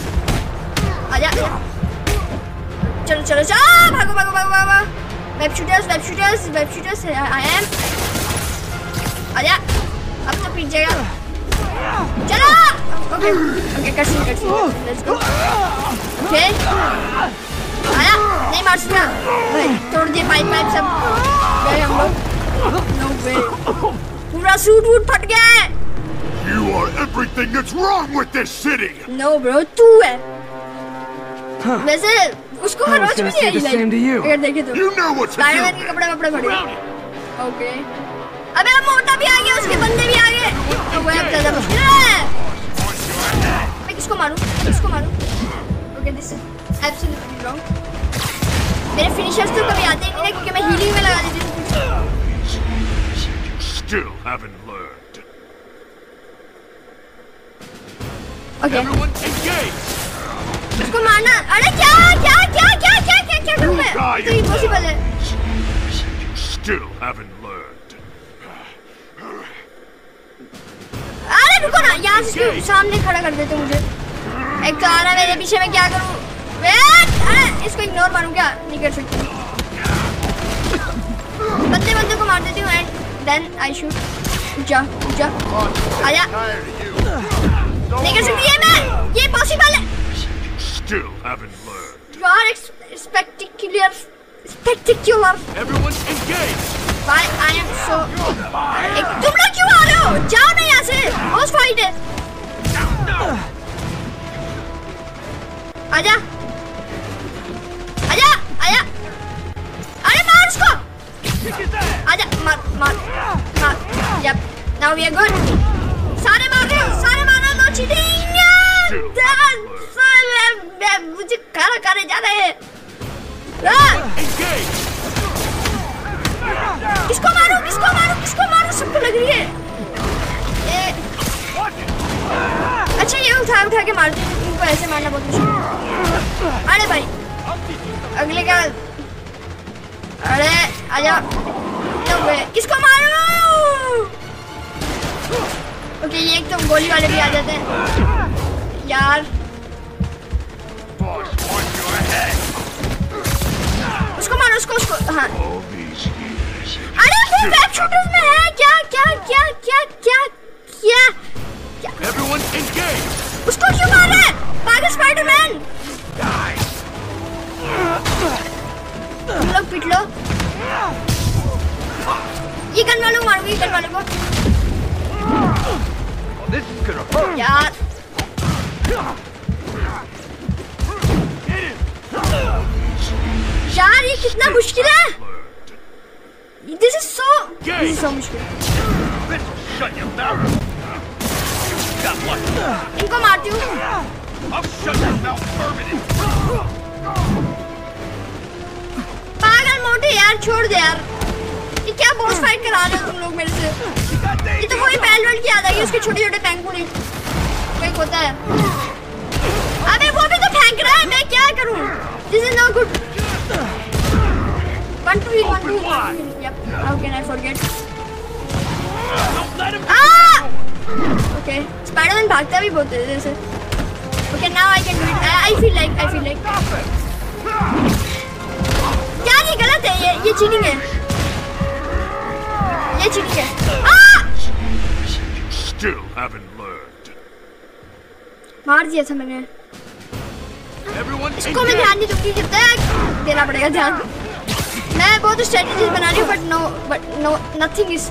चलो भागो। Web shooters I am. आजा अब तो पीट जाएगा। चलो okay cut let's go. Okay आया नहीं मार सकता भाई, तोड़ दिए पाइप सब गए हम लोग। नो वे पूरा सूट वूट फट गया है। You are everything that's wrong with this city. No bro तू है वैसे उसको खरोच भी नहीं आई लाइक अगर देखे तो। You know what to Spiderman के do. कपड़े फटे। ओके अबे अब मोटा भी आ गया, उसके बंदे भी आ गए। तो वो अब ज्यादा मुश्किल है। मैं किसको मारूं? Okay this is absolutely wrong. मेरे फिनिशर्स तो कभी आते ही नहीं क्योंकि मैं हीलिंग में लगा देती हूँ। Still haven't learned. Okay Everyone engage. उसको मारना। अरे क्या करूं मैं? तो इम्पॉसिबल है। Still haven't learned. अरे रुको ना, यहाँ से इसके सामने खड़ा कर देते मुझे। एक तो आ रहा है मेरे पीछे, मैं क्या करूं? वेट अरे इसको इग्नोर मारूं क्या? नहीं कर सकती। बंदे को मार देती हूँ एंड देन आई शूट। जा आजा। नहीं कर सकती है मैं, ये पॉसिबल है। Still haven't learned. You are spectacular. Everyone engage. Why I am so. तुम लोग क्यों आ रहे हो? जाओ ना यहाँ से, बॉस फाइट है। आजा। अरे मार उसको। आजा मार। Yep. Now we are good. सारे मारना, no cheating. मुझे खाना जा रहे हैं। किसको मारूं? सबको लग रही है। अच्छा ये उठा के मारती हूँ, तुमको ऐसे मारना बहुत मुश्किल है। अरे भाई अगले का। अरे आजा। किसको मारूं? ओके ये एक तो गोली वाले भी आ जाते हैं यार। उसको मारो उसको। हाँ अरे वो वेब शूटर्स में है क्या? Everyone engage. उसको क्यों मार रहा है? पागल स्पाइडरमैन। तुम लोग पिट लो। ये गन वालों को मारूंगी, यार। ये कितना मुश्किल है। This is so मुश्किल। इनको मारती हूँ। पागल मोटे यार, छोड़ दे यार। ये क्या बॉस फाइट करा रहे हो तुम लोग मेरे से? ये तो वही पैलवर्ल्ड की याद आ गई, उसके छोटे टैंकूनी कोई होता है। अबे वो भी तो फेंक रहा है, मैं क्या करूँ? This is not good. 1 2 Yep. How can I forget? Okay. Spider-Man भागता भी बहुत तेज से। Okay, now I can do it. I feel like. यार ये गलत है, ये चीटिंग है। Still haven't learned. मार दिया था मैंने। Everyone इसको मैं ध्यान नहीं दूंगी, जब तक देना पड़ेगा ध्यान। मैं बहुत स्ट्रेटजीज बना रही हूँ but no nothing is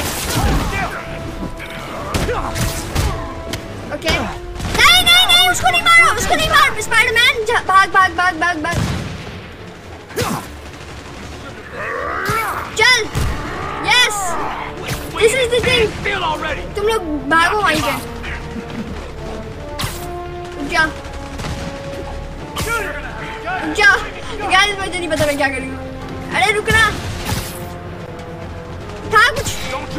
okay. नहीं उसको नहीं मारो, उसको नहीं मारो। स्पाइडरमैन भाग भाग भाग भाग भाग चल। Yes this is the thing. तुम लोग भागो वहीं पे। क्या गाइस मुझे नहीं पता मैं क्या करूँगा। अरे रुकना था कुछ।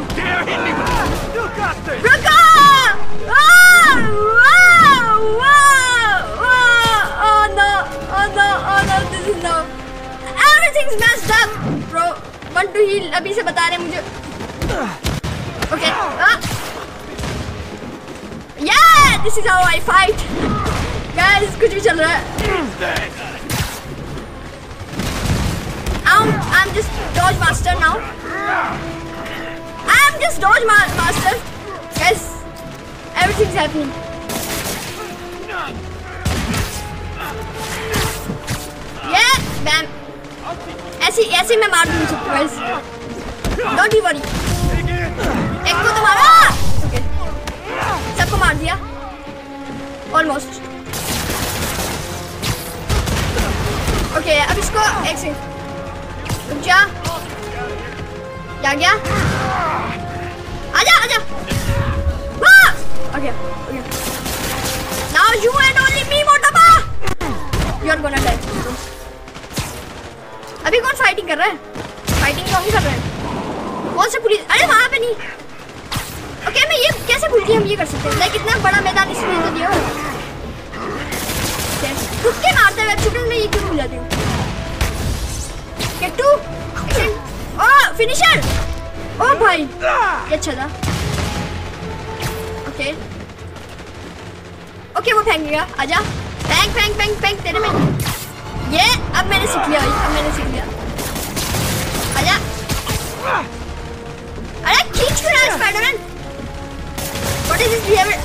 रुको this is no. Everything's messed up, bro. Want to heal? अभी से बता रहे मुझे। Okay. Yeah, this is how I fight. Guys, कुछ भी चल रहा है। I'm just dodge master now. I'm just dodge master. Guys, everything's happening. Yeah, bam. ऐसे मैं मार दूँ सबको guys. Don't be worry. एक को तो मारा. Okay. सबको मार दिया. Almost. Okay, अब इसको एक से. रुक जा. क्या गया? आजा. Okay. Now you and only me, मोटापा. You're gonna die. अभी कौन फाइटिंग कर रहा है? फाइटिंग कौन कर रहा है? कौन सा पुलिस? अरे वहाँ पे नहीं। ओके मैं ये कैसे भूल गई? हम ये कर सकते हैं। लाइक इतना बड़ा मैदान इसमें तो दिया। खुद के मारते हुए शूटर में ये क्यों भूल जाती हूँ? Get to oh finisher. ओह भाई ये अच्छा था। ओके वो फेंक गया। आजा फेंक तेरे में ये। अब मैंने सीख लिया भाई, अब मैंने सीख लिया। आजा। अरे खींच क्यों रहा है Spiderman? What is this behaviour?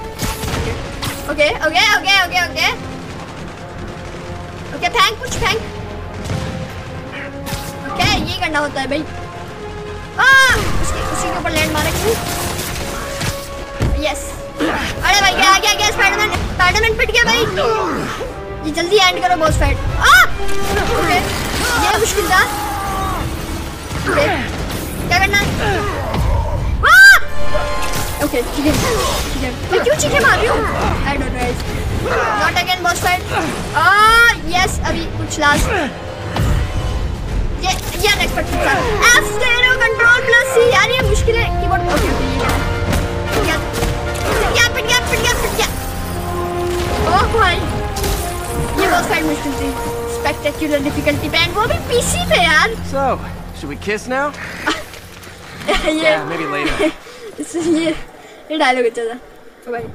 Okay फेंक कुछ फेंक। ओके ये करना होता है भाई। उसी के ऊपर लैंड मारे क्यों? यस। अरे भाई क्या स्पाइडरमैन पिट गया भाई। ये जल्दी एंड करो बॉस फाइट। ओके ये मुश्किल था। ओके क्या करना है? ओके ठीक है। मैं क्यों चीखे मार रही हूँ? I don't know guys. Not again boss fight. Yes अभी कुछ लास्ट। ये नेक्स्ट पार्ट था। F stereo control plus C. यार ये मुश्किल है कीबोर्ड। ओके ये पिट गया। ओह भाई ये बॉस फाइट मुश्किल थी। स्पेक्टेक्युलर डिफिकल्टी बैंड वो भी पीसी पे यार। So, should we kiss now? Yeah, maybe later. ये डायलॉग अच्छा था। ओ भाई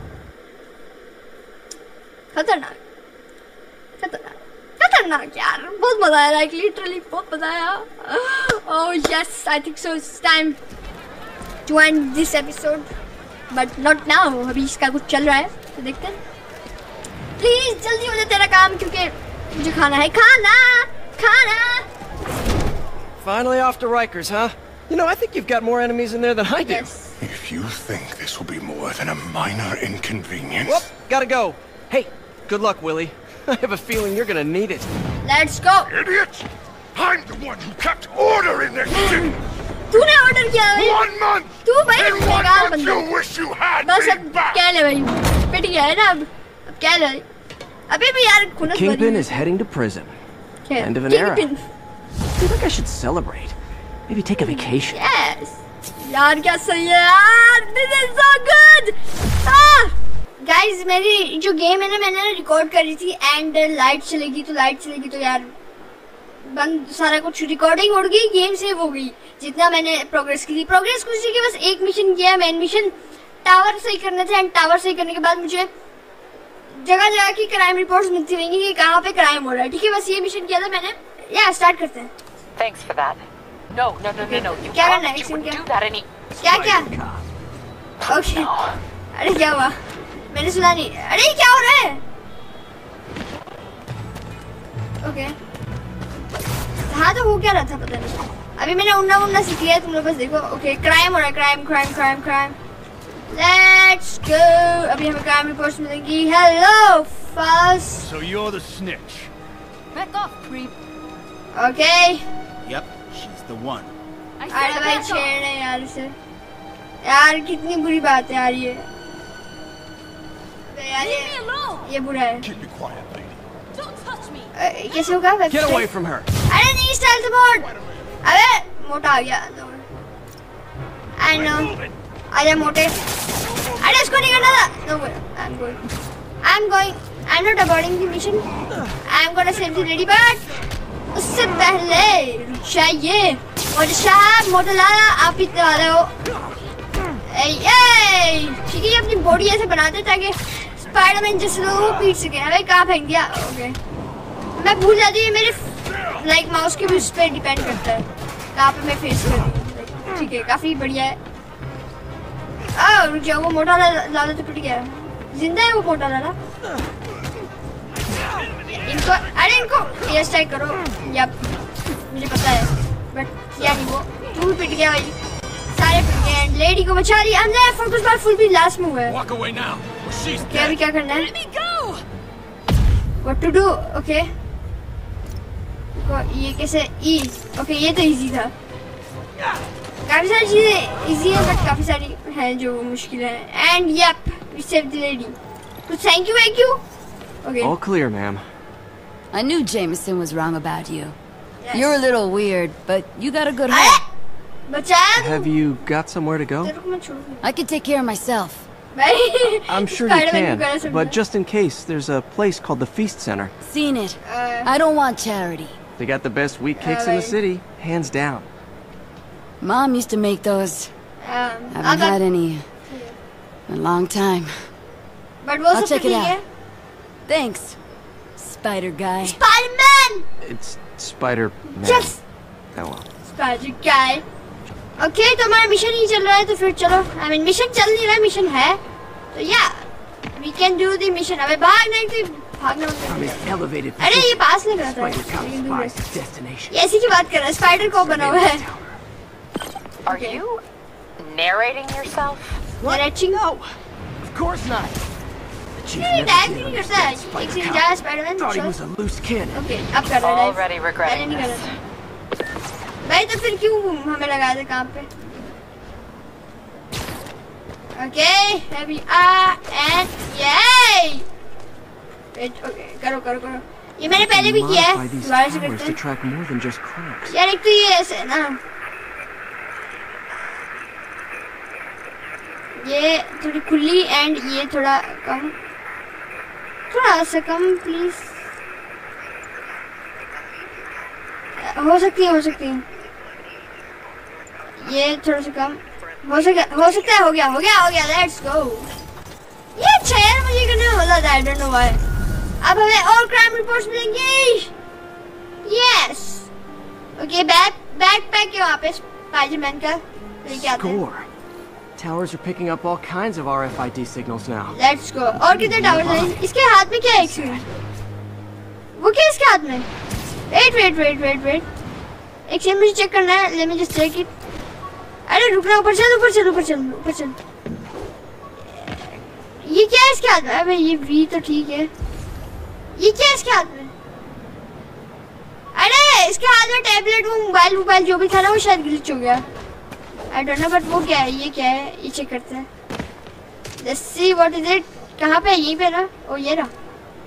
खतरनाक यार। बहुत मजा आया। लाइक लिटरली बहुत मजा आया। Oh yes I think so it's time to end this episode but not now. अभी इसका कुछ चल रहा है तो देखते हैं। प्लीज जल्दी हो जाए तेरा काम क्योंकि मुझे खाना है। खाना। Finally off to Rikers, huh? You know, I think you've got more enemies in there than I do. Yes. If you think this will be more than a minor inconvenience... Whoop, gotta go. Hey, good luck, Willie. I have a feeling you're gonna need it. Let's go. Idiots! I'm the one who kept order in this city! तूने order किया भाई। 1 month! तू भाई In 1 month you wish you had बस me अब back! क्या ले भाई? पिट गया है ना अब क्या ले? अभी भी यार खुनस भरी। Kingpin is heading to prison. क्या? End of an era. Kingpin. I feel like I should celebrate. Maybe take a vacation. Yes. यार क्या सही है यार। This is so good. Guys मेरी जो गेम है ना मैंने रिकॉर्ड करी थी एंड लाइट चलेगी तो यार बंद सारा कुछ रिकॉर्डिंग उड़ गई। गेम सेव हो गई। जितना मैंने प्रोग्रेस की थी कुछ नहीं की। बस एक मिशन किया मेन मिशन। टावर सही करने थे एंड टावर सही करने के बाद मुझे जगह की क्राइम रिपोर्ट्स मिलती रहेंगी कि कहाँ पे क्राइम हो रहा है। ठीक है बस ये मिशन किया था मैंने। या स्टार्ट करते हैं। Thanks for that. No. You क्या करना है? promised you wouldn't do that any. क्या? ओके। अरे क्या हुआ? मैंने सुना नहीं। अरे क्या हो रहा है? ओके हाँ तो हो क्या रहा था पता नहीं। अभी मैंने उड़ना सीख लिया है, तुम लोग बस देखो। ओके क्राइम हो रहा है, क्राइम। Let's go. अभी हमें क्राइम रिपोर्ट्स मिलेंगी। Hello first. So you're the snitch. Back off, creep. Okay Yep, she's the one. I अरे said भाई back off. छेड़े यार इसे। यार कितनी बुरी बात है यार ये। अबे यार Leave me alone. ये बुरा है। Keep it quiet, lady. Don't touch me. कैसे होगा? Get away from her! अरे नहीं स्टाइल मोड। अबे मोटा आ गया। I know. आजा मोटे। अरे इसको नहीं करना था। No way. I'm going. I'm not aborting the mission. I'm gonna save the lady, but उससे पहले रुक जाइए। मोटे साहब, मोटे लाला, आप इतने वाले हो। ठीक है, ये अपनी बॉडी ऐसे बनाते ताकि स्पाइडरमैन जैसे लोगों को पीट सके। अबे कहाँ फेंक दिया? ओके मैं भूल जाती हूँ, मेरे लाइक माउस के भी उस पर डिपेंड करता है कहाँ पे मैं फेस कर रही हूँ। ठीक है, काफी बढ़िया है। रुक जाओ, वो मोटा लाला तो टूट गया। जिंदा है वो मोटा लाला? इनको ये स्ट्राइक करो। यप मुझे पता है, बट किया नहीं वो। तू भी पिट गया भाई, सारे पिट गए। लेडी को बचा लिया हमने। फोकस बार फुल भी लास्ट में हुआ है। Walk away now. She's क्या अभी क्या करना है? Let me go. What to do? Okay ये कैसे? ई ओके ये तो इजी था। काफी सारी चीजें इजी है, बट काफी सारी हैं जो मुश्किल है। And yup we save the lady. कुछ thank you. Okay All clear, ma'am. I knew Jameson was wrong about you. Yes. You're a little weird, but you got a good अरे heart. बचाया तू। Have you got somewhere to go? तेरे को मैं छोड़ दूँ। I can take care of myself. भाई I'm sure you can, but just in case, there's a place called the Feast Center. Seen it. I don't want charity. They got the best wheat cakes in the city, hands down. Mom used to make those. Haven't had any in a long time. But वो I'll सब check it ठीक है। Thanks, Spider Guy. Spiderman. It's Spider-Man. Yes. Oh well. Spider guy. Okay तो हमारा mission ही चल रहा है, तो फिर चलो। आई मीन मिशन चल नहीं रहा है, मिशन है तो या we can do the mission. अबे भागना From his elevated अरे ये position, पास लग रहा था। Spider Cop spies his destination. ये ऐसी की बात कर रहा है, स्पाइडर को बना हुआ है। Are you narrating yourself? Narrating? No, of course not. The chief नहीं never डायरेक्ट did नहीं करता है। understand एक Spider से Cop. ज्यादा Spiderman. Thought he was a loose cannon. Okay अब कर रहा है। Already regretting नहीं कर this. रहा भाई, तो फिर क्यों हमें लगाया था काम पे? Okay here we are and yay! Okay करो। ये मैंने पहले भी किया है। Modify these दोबारा से towers करते to हैं। track more than just crooks. यार एक तो ये ऐसे है ना, ये थोड़ी खुली एंड ये थोड़ा कम, थोड़ा सा कम प्लीज। हो सकती है ये थोड़ा सा कम हो सकता है। हो गया। Let's go. ये अच्छा यार, मुझे करने में मजा आता है। I don't know why. अब हमें और क्राइम रिपोर्ट्स मिलेंगी। यस ओके बैकपैक है वहाँ पे स्पाइडरमैन का, लेके आते हैं। Score. Towers are picking up all kinds of RFID signals now. Let's go. और कितने टावर्स हैं? इसके हाथ में क्या है? एक सेकंड, वो क्या है इसके हाथ में? वेट एक सेकंड, मुझे चेक करना है। Let me just check it. अरे रुकना, ऊपर चल। ये क्या है इसके हाथ में? अबे ये वी तो ठीक है, ये क्या है इसके हाथ में? अरे इसके हाथ में टैबलेट, वो मोबाइल जो भी था ना, वो शायद ग्लिच हो गया। आई डोंट नो, बट वो क्या है? ये क्या है? ये चेक करते हैं। Let's see what is it. कहाँ पे? यहीं पे ना। ओ ये रहा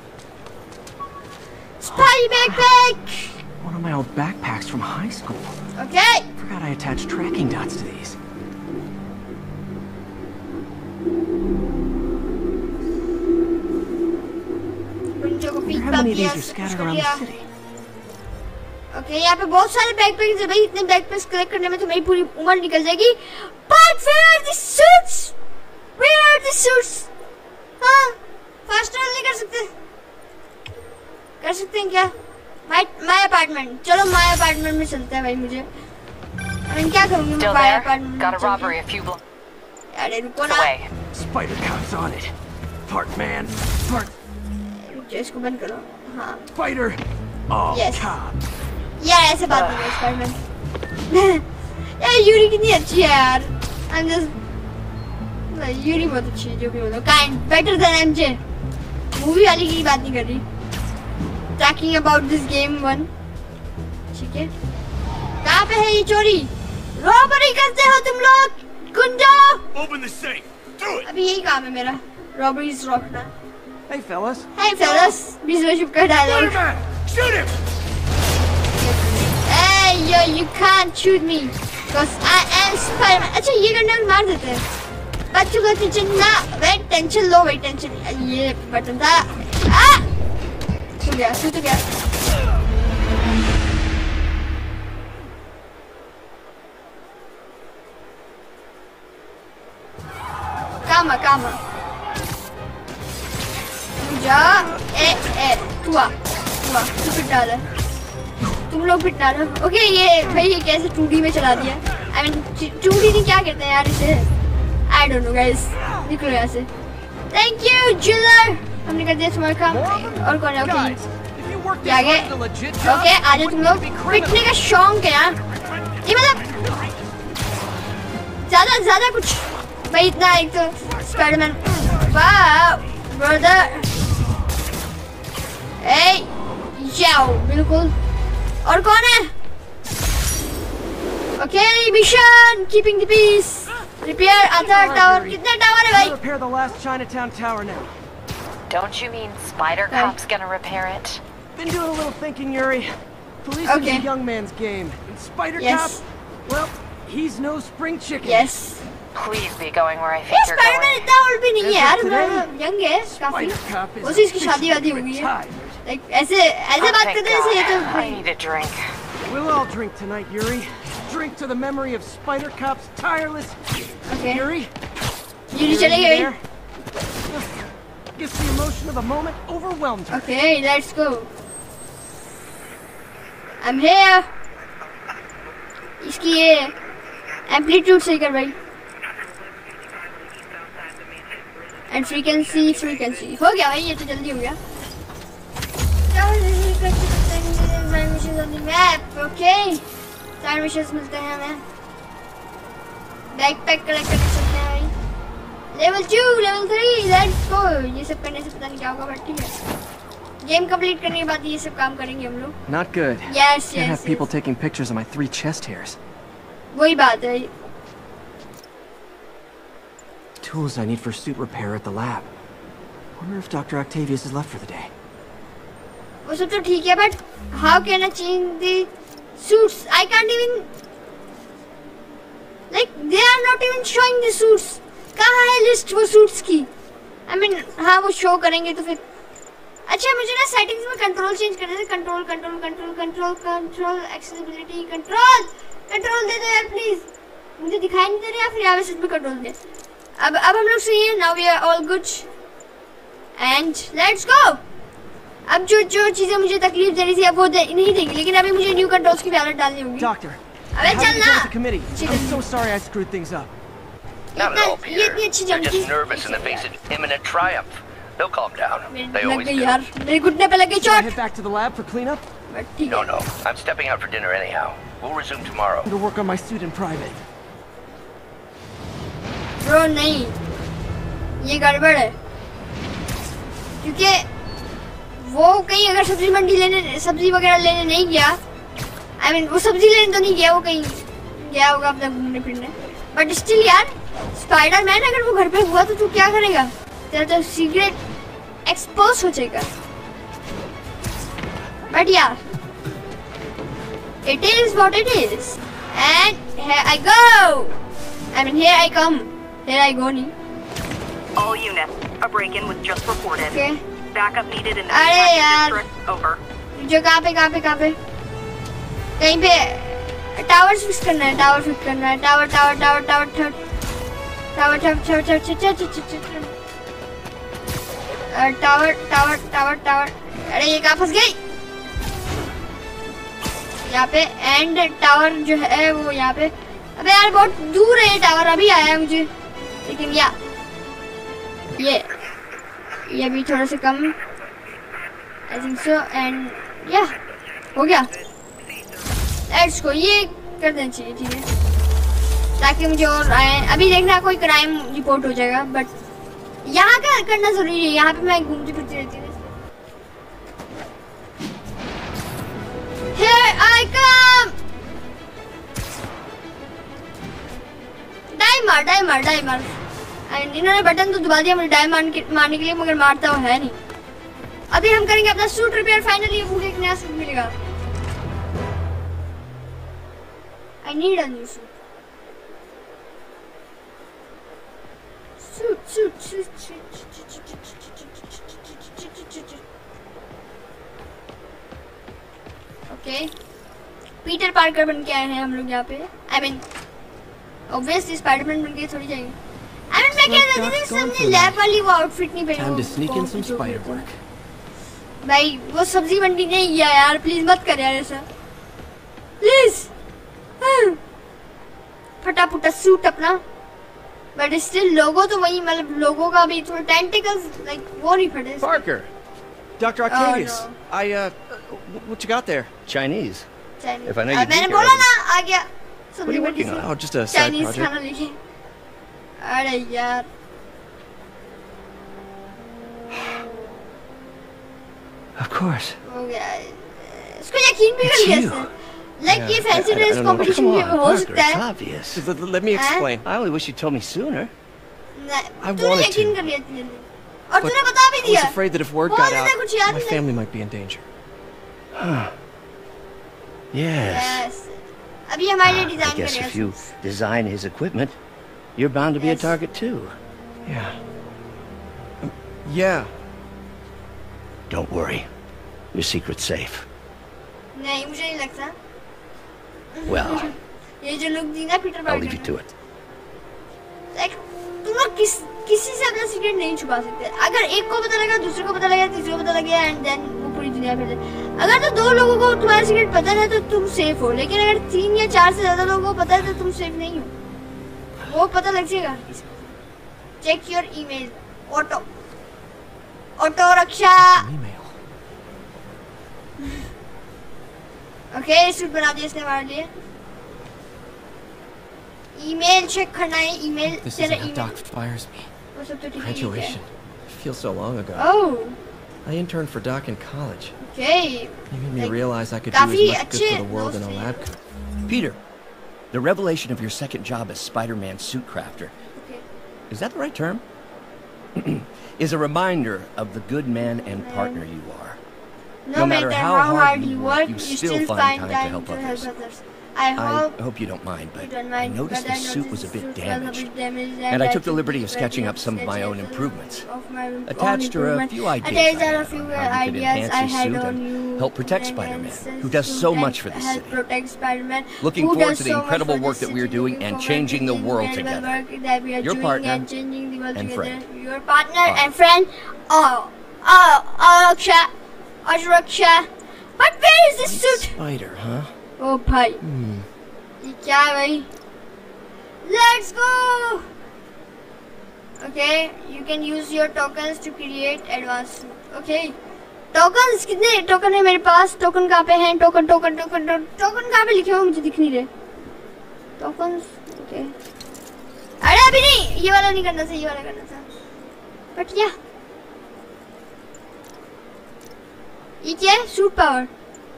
spy backpack. One of my old backpacks from high school. Okay. Forgot I attached tracking dots to these. How many of these are scattered around the city? Okay, यहाँ पे बहुत सारे बैकपैक्स हैं भाई। इतने बैकपैक्स कलेक्ट करने में तुम्हारी पूरी उम्र निकल जाएगी। But where are the suits? Where are the suits? हाँ, फास्ट ट्रैवल नहीं कर सकते हैं क्या? My apartment. चलो माय अपार्टमेंट में चलते हैं भाई। मुझे क्या करूँगी मैं my apartment? Got a robbery a few blocks अरे रुको ना। away. Spider Cop's on it. Part man, part इसको बंद करो। हाँ spider. Yes. यार ऐसे बात नहीं है स्पाइडरमैन। यार यूरी कितनी अच्छी है यार। I'm just यूरी बहुत अच्छी है जो भी बोलो। Kind better than MJ। Movie वाली की बात नहीं कर रही। Talking about this game one। ठीक है। कहाँ पे है ये चोरी? रॉबरी करते हो तुम लोग गुंडा? Open the safe. Do it. अभी यही काम है मेरा। Robberies रोकना। Hey, fellas. Hey fellas, बीच में चुप कर dialogue. Shoot him. Hey yo, you can't shoot me, cause I am Spider-Man. अच्छा ये गन्ना मार देते हैं। बच्चों का टेंशन ना, वेट टेंशन लो, वेट टेंशन। ये बटन था। तो गया। कामा। जा तू पिट डाला। तुम लोग पिट डालो। ओके ये भाई ये कैसे 2D में चला दिया? I mean 2D नहीं क्या कहते हैं यार इसे? I don't know guys। निकलो यहाँ से। Thank you Jiller। हमने कर दिया तुम्हारा काम। और कौन है? ओके क्या गए? ओके आ जाओ तुम लोग। पिटने का शौक है यार। ये मतलब ज्यादा कुछ भाई इतना एक तो स्पाइडरमैन। वाह ब्रदर। ए जाओ बिल्कुल। और कौन है? Okay mission keeping the peace. Repair other tower. कितने टावर है भाई? Repair the last Chinatown tower now. Don't you mean Spider Cop's gonna repair it? Been doing a little thinking, Yuri. Police is a young man's game. And Spider Cop, well, he's no spring chicken. Yes. Please be going where I think you're Spider-Man going. इतना old भी नहीं है यार। Young है काफी। उसी इसकी शादी वादी हो गई है। Like ऐसे बात करते हैं ये तो। I need a drink. We'll all drink tonight, Yuri. Drink to the memory of Spider Cop's tireless. Okay. Yuri चले गए। Guess the emotion of the moment overwhelmed her. Okay, let's go. I'm here. इसकी ये amplitude सही कर भाई। And frequency हो गया भाई ये तो जल्दी हो गया। मैप ओके 4 मिशंस मिलते हैं हमें। बैकपैक कलेक्ट कर सकते हैं भाई। Level 2 level 3 let's go. ये सब करने से पता नहीं क्या होगा बट ठीक है। गेम कंप्लीट करने के बाद ये सब काम करेंगे हम लोग। Not good. Yes. Can't have people taking pictures of my 3 chest hairs. वही बात है। Tools I need for suit repair at the lab. Wonder if Dr. Octavius is left for the day. वो सब तो ठीक है but how can I change the suits? I can't even like they are not even showing the suits. कहाँ है list वो suits की? I mean हाँ वो शो करेंगे तो फिर अच्छा मुझे ना सेटिंग्स में कंट्रोल चेंज करने से कंट्रोल एक्सेसिबिलिटी कंट्रोल दे दो यार प्लीज। मुझे दिखाई नहीं दे रहा फिर यहाँ पे कंट्रोल दे। अब हम लोग सही है। Now we are all good and let's go. अब जो चीजें मुझे तकलीफ दे रही थी अब वो नहीं देगी लेकिन अभी मुझे न्यू कंट्रोल्स की बैलेट डालनी होगी। Doctor, अबे चल ना। I'm so sorry I screwed things up. Not at all, Peter. They're just nervous in the face of imminent triumph. They'll calm down. They always do. यार मेरे घुटने पे लग गई चोट। Head back to the lab for cleanup? No. I'm stepping out for dinner anyhow. We'll resume tomorrow. To work on my suit in private. Bro नहीं, ये गड़बड़ है क्योंकि वो कहीं अगर सब्जी वगैरह लेने नहीं गया। I mean वो सब्जी लेने तो नहीं गया वो कहीं गया होगा अपना घूमने फिरने। बट स्टिल यार स्पाइडरमैन अगर वो घर पे हुआ तो तू क्या करेगा? तेरा तो सीक्रेट एक्सपोज हो जाएगा। बट यार it is what it is and here I go. I mean here I come. Here I go नहीं। All units, a break-in was just reported. Okay. Backup needed in the district. Over. जो कहाँ पे कहीं पे tower fix करना है। Tower अरे ये कहाँ फंस गई? यहाँ पे एंड टावर जो है वो यहाँ पे। अबे यार बहुत दूर है ये टावर। अभी आया है मुझे लेकिन ये भी थोड़ा सा कम I think so and yeah हो गया लेट्स गो ये कर देना चाहिए ठीक है ताकि मुझे और आए अभी देखना कोई क्राइम रिपोर्ट हो जाएगा बट यहाँ का करना जरूरी है यहाँ पे मैं घूमती फिरती रहती हूँ Here I come डाई मार इन्होंने बटन तो दबा दिया मुझे डाई मारने के लिए मगर मारता हुआ है नहीं अभी हम करेंगे अपना सूट रिपेयर फाइनली मुझे एक नया सूट मिलेगा I need a new suit okay Peter Parker बन के आए हैं हम लोग यहाँ पे आई मीन ऑब्वियसली स्पाइडरमैन बन के थोड़ी जाएंगे आई मीन मैं कह रही थी सबने लैब वाली वो आउटफिट नहीं पहनी Time to sneak in some spider work. भाई वो सब्जी मंडी नहीं किया यार प्लीज मत कर यार ऐसा प्लीज फटा फुटा सूट अपना बट स्टिल लोगो तो वही मतलब लोगो का भी थोड़ा टेंटिकल्स लाइक वो नहीं फटे Parker, Dr. Octavius, what you got there? Chinese. If I know you do मैंने बोला ना आ गया What are you working on? Oh, just a side Chinese project. खाना लेके अरे यार Of course. हो गया इसको यकीन भी कर लिया Like ये fancy dress competition भी हो सकता है It's obvious. Let me explain. I only wish you told me sooner. I तूने wanted यकीन to. कर लिया तूने और तूने बता भी I दिया was afraid that if word बहुत got ज्यादा कुछ याद out, my नहीं family might be in danger. Yes. अभी हमारे लिए I डिजाइन guess करेगा if you design his equipment, you're bound to be a target too. Yeah. Yeah. Don't worry. Your secret's safe. नहीं मुझे नहीं लगता Well, ये जो लुक दी ना Peter I'll Parker leave you to it. Like तुम लोग किसी से अपना सीक्रेट नहीं छुपा सकते अगर एक को पता लगा दूसरे को पता लगा तीसरे को पता लगा एंड देन वो पूरी दुनिया में अगर तो 2 लोगों को तुम्हारा सीक्रेट पता है तो तुम सेफ हो लेकिन अगर 3 या 4 से ज्यादा लोगों को पता है तो तुम सेफ नहीं हो वो पता लग जाएगा चेक योर ईमेल ऑटो रक्षा ओके सूट बना दिया इसने हमारे लिए ईमेल चेक करना है ईमेल This तेरा is how email Doc fires me. वो सब तो ठीक है Graduation. Feels so long ago. Oh. I interned for Doc in college. Okay. He made me realize I could do काफी as much good अच्छे for the world in a दोस्त lab. हैं। Peter, the revelation of your second job as Spider-Man suit crafter. Okay. Is that the right term? Is a reminder of the good man and partner you are. No matter how hard you work, you still find time to help others. I hope you don't mind, but don't I mind, noticed but the I suit was a bit damaged. And I took the liberty of sketching up some of my own improvements. Attached are a few ideas I had on how we could enhance his suit and help protect Spider-Man, who does so much for the city. Looking forward to the incredible work that we're doing and changing the world together. Your partner and friend. Your partner and friend. Raksha. But where is this suit? Spider, huh? Oh, bhai. ये क्या है भाई? Let's go. Okay, you can use your tokens to create advanced suit. Okay. Tokens कितने token है मेरे पास? Token कहाँ पे हैं? टोकन कहाँ पे लिखे हुए मुझे दिख नहीं रहे? Tokens. Okay. अरे अभी नहीं, ये वाला नहीं करना था, ये वाला करना था. But yeah. ये क्या है? Suit power.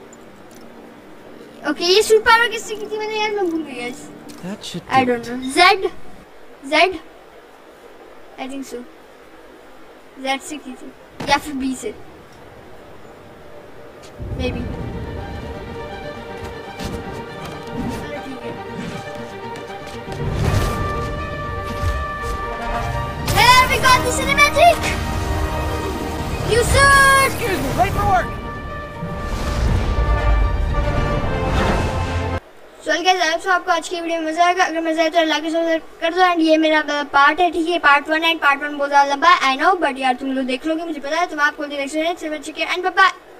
ओके ये सूट पावर किससे की थी मैंने यार मैं भूल गया. I don't know. Z I think so. Z से की थी या फिर B से. Maybe. Hey, we got the cinematic. You suit. Excuse me, late for work. चल गया साहब सो आपको आज की वीडियो में मजा आएगा अगर मजा आए तो लाइक और सब्सक्राइब कर दो एंड ये मेरा पार्ट है ठीक है पार्ट 1 है पार्ट 1 बहुत ज्यादा लंबा है आई नो बट यार तुम लोग देख लोगे मुझे पता है तुम आपको देख सकते हैं एंड बाय बाय.